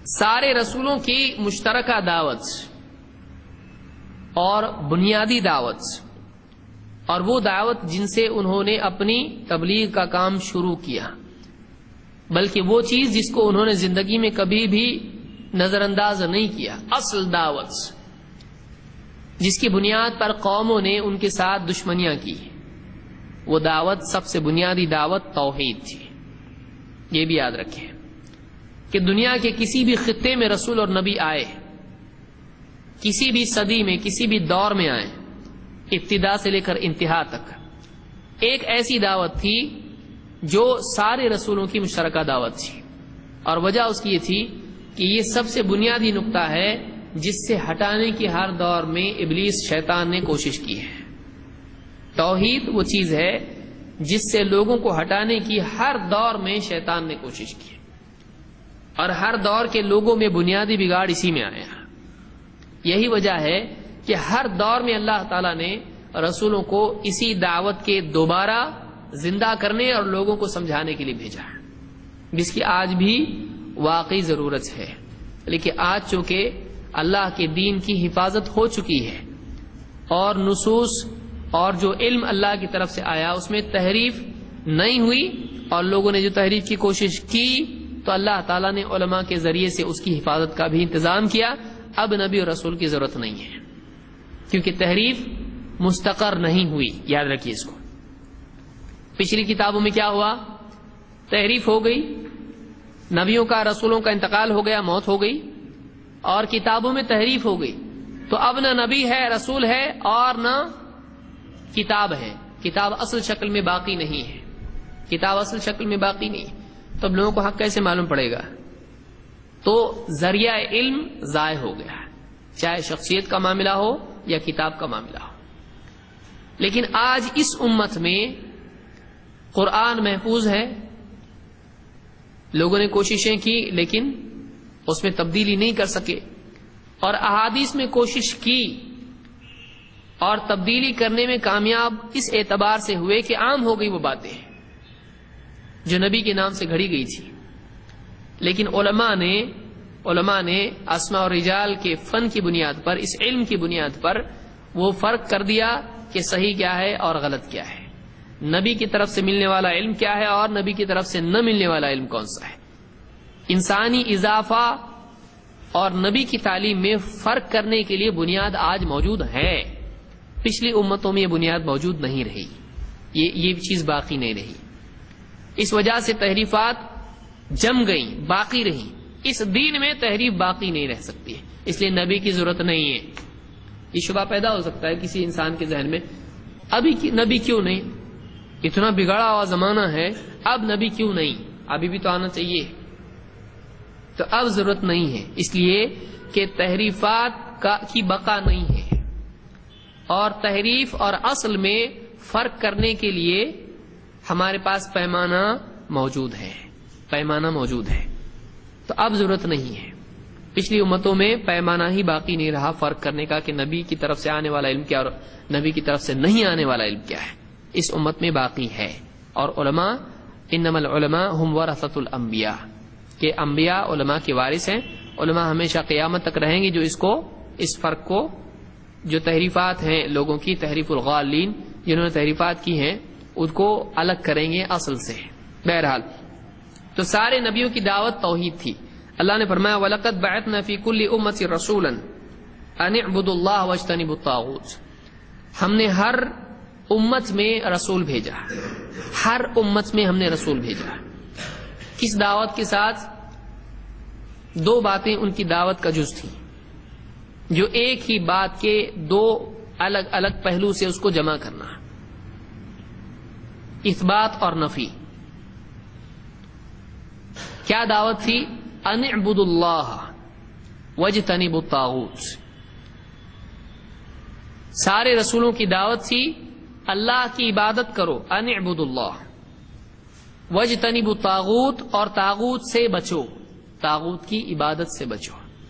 سارے رسولوں کی مشترکہ دعوت اور بنیادی دعوت، اور وہ دعوت جن سے انہوں نے اپنی تبلیغ کا کام شروع کیا، بلکہ وہ چیز جس کو انہوں نے زندگی میں کبھی بھی نظر انداز نہیں کیا، اصل دعوت جس کی بنیاد پر قوموں نے ان کے ساتھ دشمنیاں کی، وہ دعوت سب سے بنیادی دعوت توحید تھی۔ یہ بھی یاد رکھیں کہ دنیا کے کسی بھی خطے میں رسول اور نبی آئے، کسی بھی صدی میں کسی بھی دور میں آئے، ابتدا سے لے کر انتہا تک ایک ایسی دعوت تھی جو سارے رسولوں کی مشترکہ دعوت تھی، اور وجہ اس کی یہ تھی کہ یہ سب سے بنیادی نقطہ ہے جس سے ہٹانے کی ہر دور میں ابلیس شیطان نے کوشش کی ہے۔ توحید وہ چیز ہے جس سے لوگوں کو ہٹانے کی ہر دور میں شیطان نے کوشش کی، اور ہر دور کے لوگوں میں بنیادی بگاڑ اسی میں آیا۔ یہی وجہ ہے کہ ہر دور میں اللہ تعالیٰ نے رسولوں کو اسی دعوت کے دوبارہ زندہ کرنے اور لوگوں کو سمجھانے کے لیے بھیجا، جس کی آج بھی واقعی ضرورت ہے۔ لیکن آج چونکہ اللہ کے دین کی حفاظت ہو چکی ہے، اور نصوص اور جو علم اللہ کی طرف سے آیا اس میں تحریف نہیں ہوئی، اور لوگوں نے جو تحریف کی کوشش کی تو اللہ تعالیٰ نے علماء کے ذریعے سے اس کی حفاظت کا بھی انتظام کیا۔ اب نبی اور رسول کی ضرورت نہیں ہے، کیونکہ تحریف مستقر نہیں ہوئی۔ یاد رکھیے اس کو۔ پچھلی کتابوں میں کیا ہوا؟ تحریف ہو گئی، نبیوں کا رسولوں کا انتقال ہو گیا، موت ہو گئی، اور کتابوں میں تحریف ہو گئی، تو اب نہ نبی ہے، رسول ہے، اور نہ کتاب ہے۔ کتاب اصل شکل میں باقی نہیں ہے، کتاب اصل شکل میں باقی نہیں ہے، تو اب لوگوں کو حق کیسے معلوم پڑے گا؟ تو ذریعہ علم ضائع ہو گیا، چاہے شخصیت کا معاملہ ہو یا کتاب کا معاملہ ہو۔ لیکن آج اس امت میں قرآن محفوظ ہے، لوگوں نے کوششیں کی لیکن اس میں تبدیلی نہیں کر سکے، اور احادیث میں کوشش کی اور تبدیلی کرنے میں کامیاب اس اعتبار سے ہوئے کہ عام ہو گئی وہ باتیں جو نبی کے نام سے گھڑی گئی تھی۔ لیکن علماء نے اسماء اور رجال کے فن کی بنیاد پر، اس علم کی بنیاد پر وہ فرق کر دیا کہ صحیح کیا ہے اور غلط کیا ہے، نبی کی طرف سے ملنے والا علم کیا ہے اور نبی کی طرف سے نہ ملنے والا علم کون سا ہے۔ انسانی اضافہ اور نبی کی تعلیم میں فرق کرنے کے لیے بنیاد آج موجود ہے، پچھلی امتوں میں یہ بنیاد موجود نہیں رہی، یہ چیز باقی نہیں رہی۔ اس وجہ سے تحریفات جم گئیں، باقی رہیں۔ اس دین میں تحریف باقی نہیں رہ سکتی ہے، اس لیے نبی کی ضرورت نہیں ہے۔ یہ شبہ پیدا ہو سکتا ہے کسی انسان کے ذہن میں، ابھی نبی کیوں نہیں؟ اتنا بگڑا ہوا زمانہ ہے، اب نبی کیوں نہیں؟ ابھی بھی تو آنا چاہیے۔ تو اب ضرورت نہیں ہے، اس لیے کہ تحریفات کی بقا نہیں ہے، اور تحریف اور اصل میں فرق کرنے کے لیے ہمارے پاس پیمانہ موجود ہے، تو اب ضرورت نہیں ہے۔ پچھلی امتوں میں پیمانہ ہی باقی نہیں رہا فرق کرنے کا کہ نبی کی طرف سے آنے والا علم کیا اور نبی کی طرف سے نہیں آنے والا علم کیا ہے۔ اس امت میں باقی ہے، اور علماء انما العلماء هم ورثۃ الانبیاء، کہ انبیاء علماء کے وارث ہیں۔ علماء ہمیشہ قیامت تک رہیں گے جو اس فرق کو، جو تحریفات ہیں لوگوں کی، تحریف الغالین جنہوں نے تحریفات کی ہیں، ان کو الگ کریں گے اصل سے۔ بہرحال تو سارے نبیوں کی دعوت توحید تھی۔ اللہ نے فرمایا وَلَقَدْ بَعَثْنَا فِي كُلِّ أُمَّةٍ رَسُولًا أَنِ اعْبُدُوا اللَّهَ وَاجْتَنِبُوا الطَّاغُوتَ، ہم نے ہر امت میں رسول بھیجا، ہر امت میں ہم نے رسول بھیجا۔ کس دعوت کے ساتھ؟ دو باتیں ان کی دعوت کا جز تھی، جو ایک ہی بات کے دو الگ الگ پہلو سے اس کو جمع کرنا، اثبات اور نفی۔ کیا دعوت تھی؟ ان اعبدوا اللہ واجتنبوا الطاغوت۔ سارے رسولوں کی دعوت تھی اللہ کی عبادت کرو، ان اعبدوا اللہ واجتنبوا الطاغوت، اور طاغوت سے بچو، طاغوت کی عبادت سے بچو۔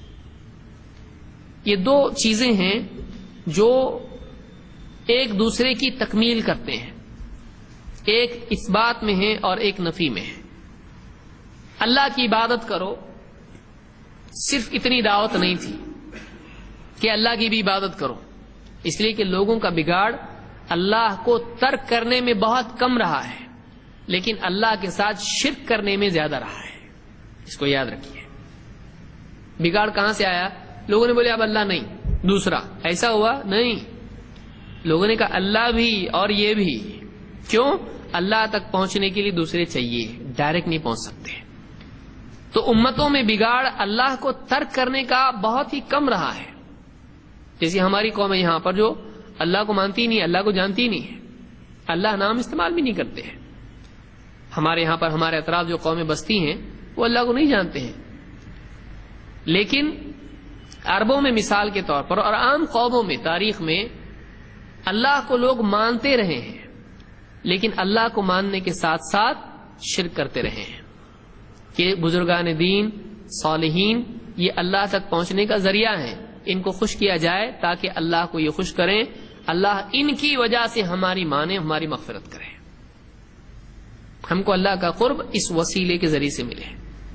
یہ دو چیزیں ہیں جو ایک دوسرے کی تکمیل کرتے ہیں، ایک اثبات میں ہے اور ایک نفی میں ہے۔ اللہ کی عبادت کرو، صرف اتنی دعوت نہیں تھی کہ اللہ کی بھی عبادت کرو، اس لیے کہ لوگوں کا بگاڑ اللہ کو ترک کرنے میں بہت کم رہا ہے، لیکن اللہ کے ساتھ شرک کرنے میں زیادہ رہا ہے. اس کو یاد رکھیے. بگاڑ کہاں سے آیا؟ لوگوں نے بولے اب اللہ نہیں، دوسرا. ایسا ہوا نہیں، لوگوں نے کہا اللہ بھی اور یہ بھی. کیوں؟ اللہ تک پہنچنے کے لیے دوسرے چاہیے، ڈائریکٹ نہیں پہنچ سکتے. تو امتوں میں بگاڑ اللہ کو ترک کرنے کا بہت ہی کم رہا ہے. جیسے ہماری قوم ہے یہاں پر جو اللہ کو مانتی نہیں، اللہ کو جانتی نہیں ہے، اللہ نام استعمال بھی نہیں کرتے ہیں. ہمارے یہاں پر ہمارے اطراف جو قومیں بستی ہیں وہ اللہ کو نہیں جانتے ہیں. لیکن عربوں میں مثال کے طور پر اور عام قوموں میں تاریخ میں اللہ کو لوگ مانتے رہے ہیں، لیکن اللہ کو ماننے کے ساتھ ساتھ شرک کرتے رہے ہیں کہ بزرگان دین صالحین یہ اللہ تک پہنچنے کا ذریعہ ہیں، ان کو خوش کیا جائے تاکہ اللہ کو یہ خوش کریں، اللہ ان کی وجہ سے ہماری مانے، ہماری مغفرت کرے، ہم کو اللہ کا قرب اس وسیلے کے ذریعے سے ملے.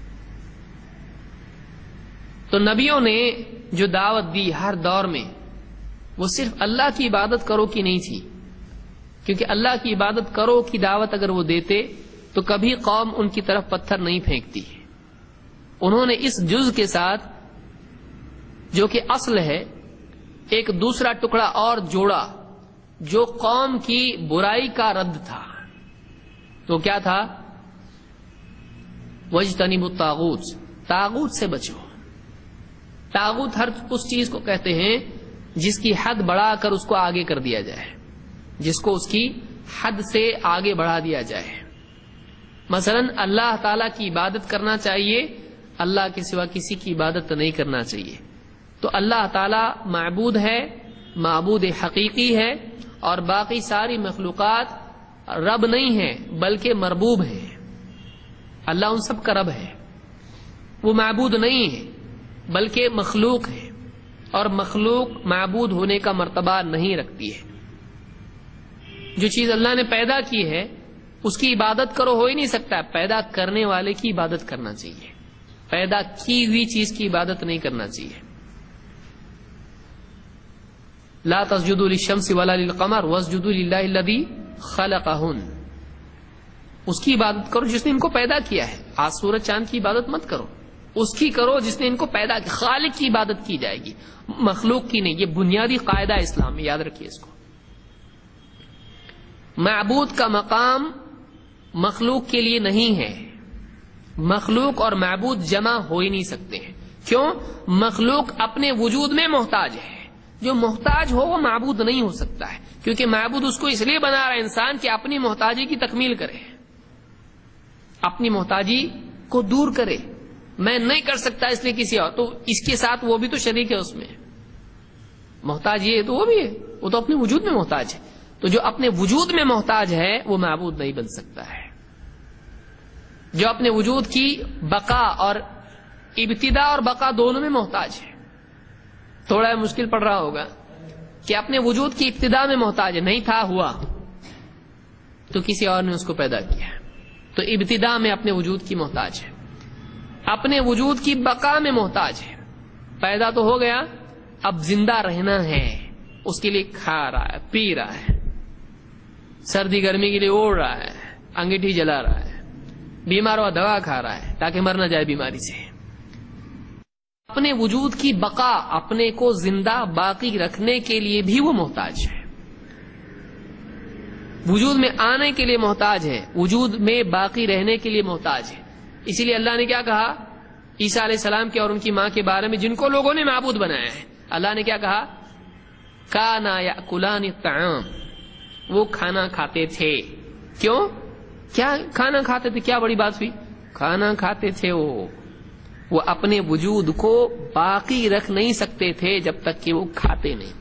تو نبیوں نے جو دعوت دی ہر دور میں وہ صرف اللہ کی عبادت کرو کی نہیں تھی، کیونکہ اللہ کی عبادت کرو کی دعوت اگر وہ دیتے تو کبھی قوم ان کی طرف پتھر نہیں پھینکتی. انہوں نے اس جز کے ساتھ جو کہ اصل ہے ایک دوسرا ٹکڑا اور جوڑا جو قوم کی برائی کا رد تھا. تو کیا تھا؟ وَاجْتَنِبُوا الطَّاغُوتَ، طاغوت سے بچو. طاغوت ہر اس چیز کو کہتے ہیں جس کی حد بڑھا کر اس کو آگے کر دیا جائے، جس کو اس کی حد سے آگے بڑھا دیا جائے. مثلا اللہ تعالی کی عبادت کرنا چاہیے، اللہ کے سوا کسی کی عبادت نہیں کرنا چاہیے. تو اللہ تعالی معبود ہے، معبود حقیقی ہے، اور باقی ساری مخلوقات رب نہیں ہے بلکہ مربوب ہے. اللہ ان سب کا رب ہے، وہ معبود نہیں ہے بلکہ مخلوق ہے، اور مخلوق معبود ہونے کا مرتبہ نہیں رکھتی ہے. جو چیز اللہ نے پیدا کی ہے اس کی عبادت کرو ہو ہی نہیں سکتا، پیدا کرنے والے کی عبادت کرنا چاہیے، پیدا کی ہوئی چیز کی عبادت نہیں کرنا چاہیے. لا تسجدوا للشمس ولا للقمر واسجدوا للہ الذی خلقہن. اس کی عبادت کرو جس نے ان کو پیدا کیا ہے. آج سورج چاند کی عبادت مت کرو، اس کی کرو جس نے ان کو پیدا کیا. خالق کی عبادت کی جائے گی، مخلوق کی نہیں. یہ بنیادی قاعدہ اسلام میں، یاد رکھیے اس کو. معبود کا مقام مخلوق کے لیے نہیں ہے. مخلوق اور معبود جمع ہو ہی نہیں سکتے ہیں. کیوں؟ مخلوق اپنے وجود میں محتاج ہے، جو محتاج ہو وہ معبود نہیں ہو سکتا ہے، کیونکہ معبود اس کو اس لیے بنا رہا ہے انسان کہ اپنی محتاجی کی تکمیل کرے، اپنی محتاجی کو دور کرے. میں نہیں کر سکتا اس لیے کسی اور، تو اس کے ساتھ وہ بھی تو شریک ہے اس میں. محتاج یہ ہے تو وہ بھی ہے، وہ تو اپنے وجود میں محتاج ہے. تو جو اپنے وجود میں محتاج ہے وہ معبود نہیں بن سکتا ہے. جو اپنے وجود کی بقا اور ابتدا اور بقا دونوں میں محتاج ہے. تھوڑا مشکل پڑ رہا ہوگا کہ اپنے وجود کی ابتدا میں محتاج ہے، نہیں تھا ہوا تو کسی اور نے اس کو پیدا کیا، تو ابتدا میں اپنے وجود کی محتاج ہے. اپنے وجود کی بقا میں محتاج ہے. پیدا تو ہو گیا، اب زندہ رہنا ہے، اس کے لیے کھا رہا ہے، پی رہا ہے، سردی گرمی کے لیے اوڑھ رہا ہے، انگیٹھی جلا رہا ہے، بیمار ہوا دوا کھا رہا ہے تاکہ مر نہ جائے بیماری سے. اپنے وجود کی بقا، اپنے کو زندہ باقی رکھنے کے لیے بھی وہ محتاج ہے. وجود میں آنے کے لیے محتاج ہے، وجود میں باقی رہنے کے لیے محتاج ہے. اسی لیے اللہ نے کیا کہا عیسیٰ علیہ السلام کے اور ان کی ماں کے بارے میں، جن کو لوگوں نے معبود بنایا ہے؟ اللہ نے کیا کہا؟ کانا یاکلان الطعام، وہ کھانا کھاتے تھے. کیوں؟ کیا کھانا کھاتے تھے؟ کیا بڑی بات ہوئی؟ کھانا کھاتے تھے. وہ اپنے وجود کو باقی رکھ نہیں سکتے تھے جب تک کہ وہ کھاتے نہیں.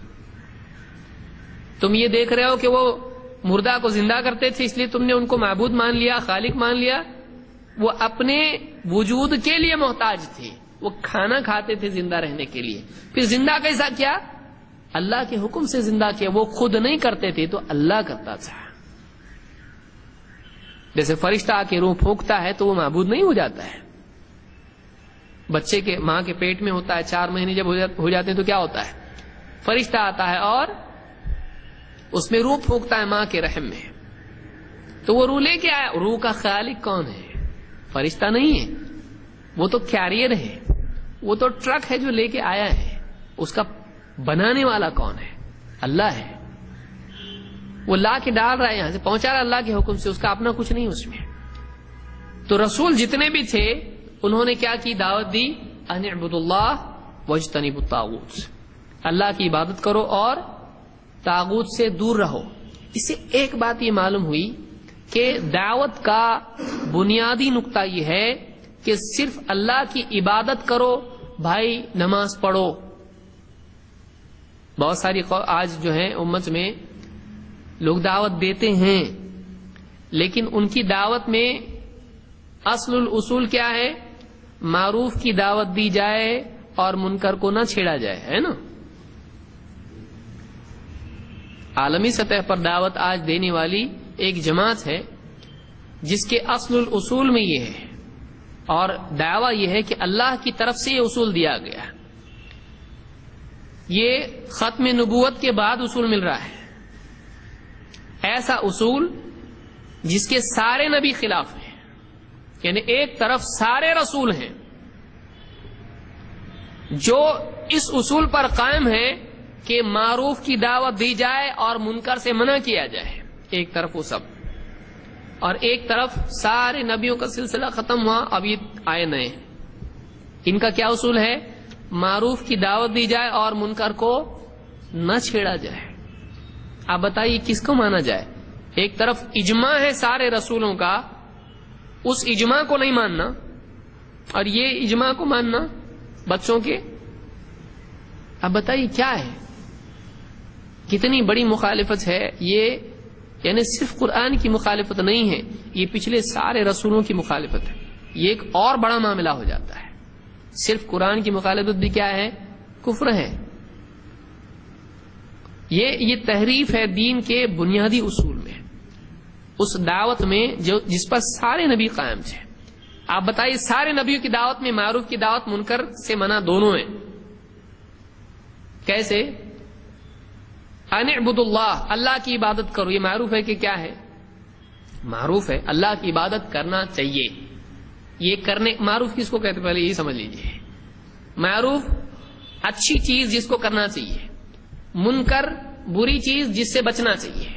تم یہ دیکھ رہے ہو کہ وہ مردہ کو زندہ کرتے تھے، اس لیے تم نے ان کو معبود مان لیا، خالق مان لیا. وہ اپنے وجود کے لیے محتاج تھے، وہ کھانا کھاتے تھے زندہ رہنے کے لیے. پھر زندہ کیسا کیا؟ اللہ کے حکم سے زندہ کیا. وہ خود نہیں کرتے تھے تو اللہ کرتا تھا. جیسے فرشتہ آ کے روح پھونکتا ہے تو وہ معبود نہیں ہو جاتا ہے. بچے کے ماں کے پیٹ میں ہوتا ہے، 4 مہینے جب ہو جاتے ہیں تو کیا ہوتا ہے؟ فرشتہ آتا ہے اور اس میں روح پھونکتا ہے ماں کے رحم میں. تو وہ روح لے کے آیا. روح کا خالق کون ہے؟ فرشتہ نہیں ہے، وہ تو کیریئر ہے، وہ تو ٹرک ہے جو لے کے آیا ہے. اس کا بنانے والا کون ہے؟ اللہ ہے. وہ لا کے ڈال رہا ہے، یہاں سے پہنچا رہا اللہ کے حکم سے، اس کا اپنا کچھ نہیں اس میں. تو رسول جتنے بھی تھے انہوں نے کیا کی؟ دعوت دی ان اعبدوا اللہ واجتنبوا الطاغوت، اللہ کی عبادت کرو اور طاغوت سے دور رہو. اس سے ایک بات یہ معلوم ہوئی کہ دعوت کا بنیادی نقطہ یہ ہے کہ صرف اللہ کی عبادت کرو. بھائی نماز پڑھو. بہت ساری آج جو ہے امت میں لوگ دعوت دیتے ہیں، لیکن ان کی دعوت میں اصل الاصول کیا ہے؟ معروف کی دعوت دی جائے اور منکر کو نہ چھیڑا جائے، ہے نا. عالمی سطح پر دعوت آج دینے والی ایک جماعت ہے جس کے اصل الاصول میں یہ ہے، اور دعویٰ یہ ہے کہ اللہ کی طرف سے یہ اصول دیا گیا. یہ ختم نبوت کے بعد اصول مل رہا ہے. ایسا اصول جس کے سارے نبی خلاف ہیں، یعنی ایک طرف سارے رسول ہیں جو اس اصول پر قائم ہے کہ معروف کی دعوت دی جائے اور منکر سے منع کیا جائے. ایک طرف وہ سب، اور ایک طرف سارے نبیوں کا سلسلہ ختم ہوا، اب یہ آئے نئے. ان کا کیا اصول ہے؟ معروف کی دعوت دی جائے اور منکر کو نہ چھیڑا جائے. آپ بتائیے کس کو مانا جائے؟ ایک طرف اجماع ہے سارے رسولوں کا، اس اجماع کو نہیں ماننا، اور یہ اجماع کو ماننا بچوں کے. اب بتائیے کیا ہے؟ کتنی بڑی مخالفت ہے یہ. یعنی صرف قرآن کی مخالفت نہیں ہے، یہ پچھلے سارے رسولوں کی مخالفت ہے. یہ ایک اور بڑا معاملہ ہو جاتا ہے. صرف قرآن کی مخالفت بھی کیا ہے؟ کفر ہے. یہ تحریف ہے دین کے بنیادی اصول میں، اس دعوت میں جس پر سارے نبی قائم تھے. آپ بتائیے سارے نبیوں کی دعوت میں معروف کی دعوت، منکر سے منع دونوں ہیں. کیسے؟ ان اعبدوا اللہ، اللہ کی عبادت کرو. یہ معروف ہے کہ کیا ہے؟ معروف ہے، اللہ کی عبادت کرنا چاہیے. یہ کرنے معروف کس کو کہتے پہلے یہی سمجھ لیجئے. معروف اچھی چیز جس کو کرنا چاہیے، منکر بری چیز جس سے بچنا چاہیے.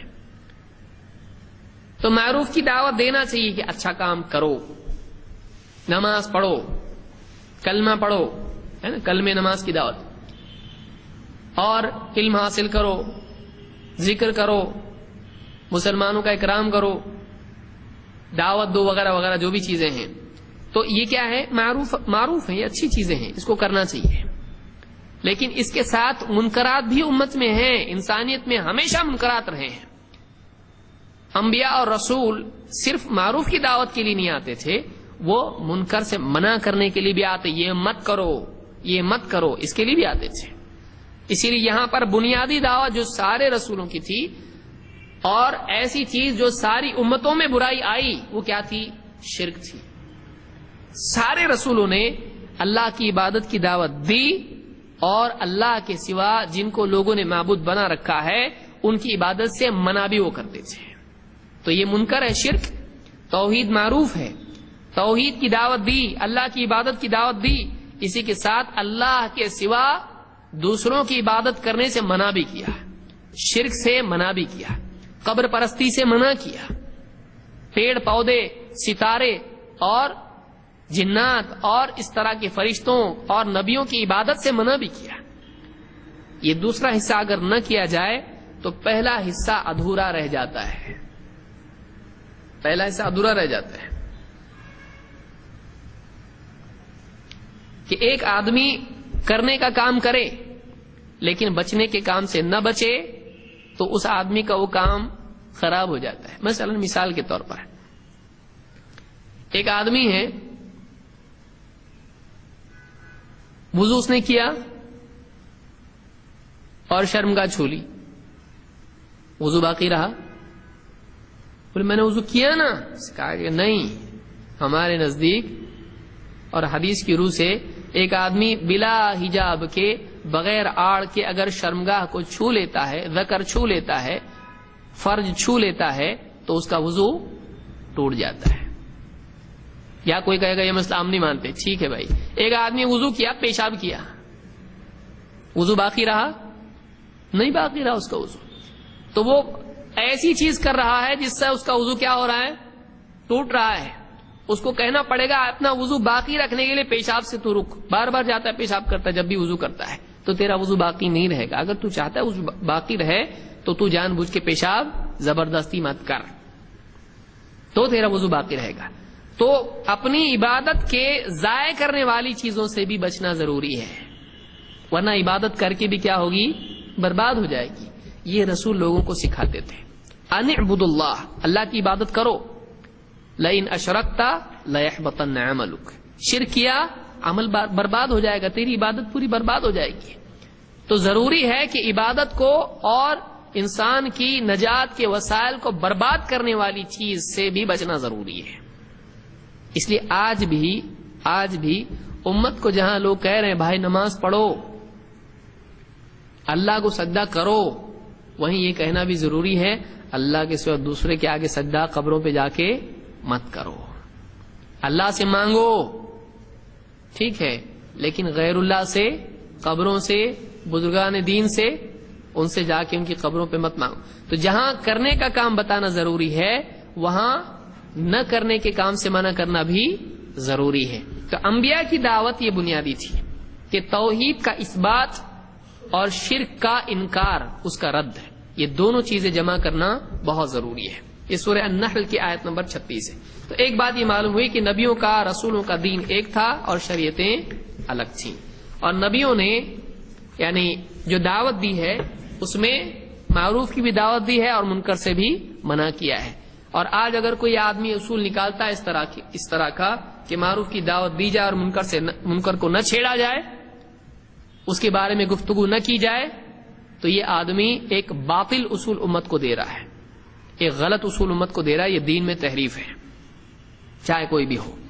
تو معروف کی دعوت دینا چاہیے کہ اچھا کام کرو، نماز پڑھو، کلمہ پڑھو، ہے نا، کلمہ نماز کی دعوت، اور علم حاصل کرو، ذکر کرو، مسلمانوں کا اکرام کرو، دعوت دو، وغیرہ وغیرہ جو بھی چیزیں ہیں. تو یہ کیا ہے؟ معروف ہے، یہ اچھی چیزیں ہیں، اس کو کرنا چاہیے. لیکن اس کے ساتھ منکرات بھی امت میں ہیں. انسانیت میں ہمیشہ منکرات رہے ہیں. انبیاء اور رسول صرف معروف کی دعوت کے لیے نہیں آتے تھے، وہ منکر سے منع کرنے کے لیے بھی آتے. یہ مت کرو، یہ مت کرو، اس کے لیے بھی آتے تھے. اسی لیے یہاں پر بنیادی دعوت جو سارے رسولوں کی تھی، اور ایسی چیز جو ساری امتوں میں برائی آئی، وہ کیا تھی؟ شرک تھی. سارے رسولوں نے اللہ کی عبادت کی دعوت دی، اور اللہ کے سوا جن کو لوگوں نے معبود بنا رکھا ہے ان کی عبادت سے منع بھی وہ کرتے تھے. تو یہ منکر ہے، شرک. توحید معروف ہے، توحید کی دعوت دی، اللہ کی عبادت کی دعوت دی. اسی کے ساتھ اللہ کے سوا دوسروں کی عبادت کرنے سے منع بھی کیا، شرک سے منع بھی کیا، قبر پرستی سے منع کیا، پیڑ پودے، ستارے اور جنات اور اس طرح کے فرشتوں اور نبیوں کی عبادت سے منع بھی کیا. یہ دوسرا حصہ اگر نہ کیا جائے تو پہلا حصہ ادھورا رہ جاتا ہے. پہلا حصہ ادھورا رہ جاتا ہے کہ ایک آدمی کرنے کا کام کرے لیکن بچنے کے کام سے نہ بچے تو اس آدمی کا وہ کام خراب ہو جاتا ہے. مثلا مثال کے طور پر ایک آدمی ہے، وضو اس نے کیا اور شرمگاہ چھو لی، وضو باقی رہا. بولے میں نے وضو کیا نا، کہا کہ نہیں، ہمارے نزدیک اور حدیث کی روح سے ایک آدمی بلا حجاب کے بغیر آڑ کے اگر شرمگاہ کو چھو لیتا ہے، ذکر چھو لیتا ہے، فرج چھو لیتا ہے تو اس کا وضو ٹوٹ جاتا ہے. یا کوئی کہے گا یہ مسئلہ ہم نہیں مانتے، ٹھیک ہے بھائی. ایک آدمی وضو کیا، پیشاب کیا، وضو باقی رہا؟ نہیں باقی رہا اس کا وضو. تو وہ ایسی چیز کر رہا ہے جس سے اس کا وضو کیا ہو رہا ہے، ٹوٹ رہا ہے. اس کو کہنا پڑے گا اپنا وضو باقی رکھنے کے لیے پیشاب سے تو رک. بار بار جاتا ہے پیشاب کرتا ہے جب بھی وضو کرتا ہے، تو تیرا وضو باقی نہیں رہے گا. اگر تو چاہتا ہے وضو باقی رہے تو تو جان بوجھ کے پیشاب زبردستی مت کر، تو تیرا وضو باقی رہے گا. تو اپنی عبادت کے ضائع کرنے والی چیزوں سے بھی بچنا ضروری ہے، ورنہ عبادت کر کے بھی کیا ہوگی، برباد ہو جائے گی. یہ رسول لوگوں کو سکھاتے تھے، ان اعبدوا اللہ، اللہ کی عبادت کرو. لئن اشرکت لیحبطن عملک، شرک کیا عمل برباد ہو جائے گا، تیری عبادت پوری برباد ہو جائے گی. تو ضروری ہے کہ عبادت کو اور انسان کی نجات کے وسائل کو برباد کرنے والی چیز سے بھی بچنا ضروری ہے. اس لیے آج بھی امت کو جہاں لوگ کہہ رہے ہیں بھائی نماز پڑھو، اللہ کو سجدہ کرو، وہیں یہ کہنا بھی ضروری ہے اللہ کے سوا دوسرے کے آگے سجدہ قبروں پہ جا کے مت کرو. اللہ سے مانگو ٹھیک ہے، لیکن غیر اللہ سے، قبروں سے، بزرگان دین سے، ان سے جا کے ان کی قبروں پہ مت مانگو. تو جہاں کرنے کا کام بتانا ضروری ہے وہاں نہ کرنے کے کام سے منع کرنا بھی ضروری ہے. تو انبیاء کی دعوت یہ بنیادی تھی کہ توحید کا اثبات اور شرک کا انکار، اس کا رد ہے. یہ دونوں چیزیں جمع کرنا بہت ضروری ہے. یہ سورہ النحل کی آیت نمبر 36 ہے. تو ایک بات یہ معلوم ہوئی کہ نبیوں کا، رسولوں کا دین ایک تھا اور شریعتیں الگ تھیں. اور نبیوں نے یعنی جو دعوت دی ہے اس میں معروف کی بھی دعوت دی ہے اور منکر سے بھی منع کیا ہے. اور آج اگر کوئی آدمی اصول نکالتا ہے اس طرح کا کہ معروف کی دعوت دی جائے اور منکر کو نہ چھیڑا جائے، اس کے بارے میں گفتگو نہ کی جائے، تو یہ آدمی ایک باطل اصول امت کو دے رہا ہے، ایک غلط اصول امت کو دے رہا ہے. یہ دین میں تحریف ہے چاہے کوئی بھی ہو.